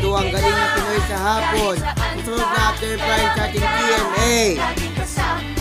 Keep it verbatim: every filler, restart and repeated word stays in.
Ito ang galing na Pinoy sa hapon. Susunod na after prime sa ating T N A.